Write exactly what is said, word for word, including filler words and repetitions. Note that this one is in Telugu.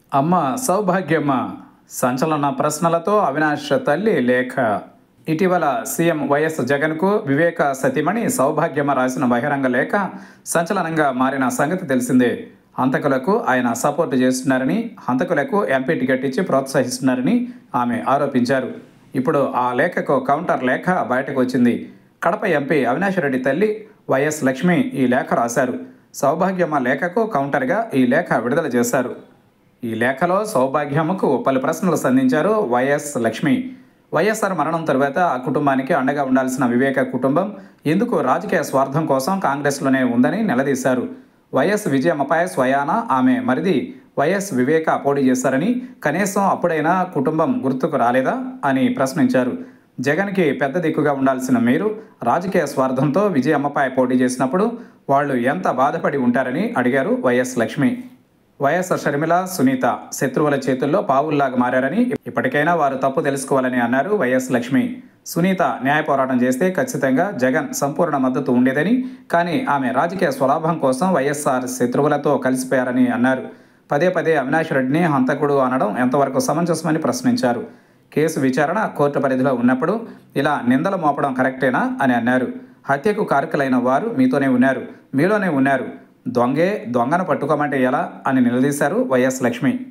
అమ్మ సౌభాగ్యమ్మ సంచలన ప్రశ్నలతో అవినాష్ తల్లి లేఖ. ఇటీవల సీఎం వైఎస్ జగన్కు వివేక సతీమణి సౌభాగ్యమ్మ రాసిన బహిరంగ లేఖ సంచలనంగా మారిన సంగతి తెలిసిందే. హంతకులకు ఆయన సపోర్టు చేస్తున్నారని, హంతకులకు ఎంపీ టికెట్ ఇచ్చి ప్రోత్సహిస్తున్నారని ఆమె ఆరోపించారు. ఇప్పుడు ఆ లేఖకు కౌంటర్ లేఖ బయటకు వచ్చింది. కడప ఎంపీ అవినాష్ రెడ్డి తల్లి వైఎస్ లక్ష్మి ఈ లేఖ రాశారు. సౌభాగ్యమ్మ లేఖకు కౌంటర్గా ఈ లేఖ విడుదల చేశారు. ఈ లేఖలో సౌభాగ్యమ్మకు పలు ప్రశ్నలు సంధించారు వైఎస్ లక్ష్మి. వైఎస్ఆర్ మరణం తరువాత ఆ కుటుంబానికి అండగా ఉండాల్సిన వివేక కుటుంబం ఎందుకు రాజకీయ స్వార్థం కోసం కాంగ్రెస్లోనే ఉందని నిలదీశారు. వైఎస్ విజయమ్మపై స్వయాన ఆమె మరిది వైఎస్ వివేక పోటీ చేశారని, కనీసం అప్పుడైనా కుటుంబం గుర్తుకు రాలేదా అని ప్రశ్నించారు. జగన్కి పెద్ద దిక్కుగా ఉండాల్సిన మీరు రాజకీయ స్వార్థంతో విజయమ్మపై పోటీ చేసినప్పుడు వాళ్ళు ఎంత బాధపడి ఉంటారని అడిగారు వైఎస్ లక్ష్మి. వైఎస్ షర్మిల, సునీత శత్రువుల చేతుల్లో పావుల్లాగా మారారని, ఇప్పటికైనా వారు తప్పు తెలుసుకోవాలని అన్నారు వైఎస్ లక్ష్మి. సునీత న్యాయ పోరాటం చేస్తే ఖచ్చితంగా జగన్ సంపూర్ణ మద్దతు ఉండేదని, కానీ ఆమె రాజకీయ స్వలాభం కోసం వైఎస్ఆర్ శత్రువులతో కలిసిపోయారని అన్నారు. పదే పదే అవినాష్ రెడ్డిని హంతకుడు అనడం ఎంతవరకు సమంజసమని ప్రశ్నించారు. కేసు విచారణ కోర్టు పరిధిలో ఉన్నప్పుడు ఇలా నిందలు మోపడం కరెక్టేనా అని అన్నారు. హత్యకు కారకులైన వారు మీతోనే ఉన్నారు, మీలోనే ఉన్నారు. దొంగే దొంగను పట్టుకోమంటే ఎలా అని నిలదీశారు వైఎస్ లక్ష్మి.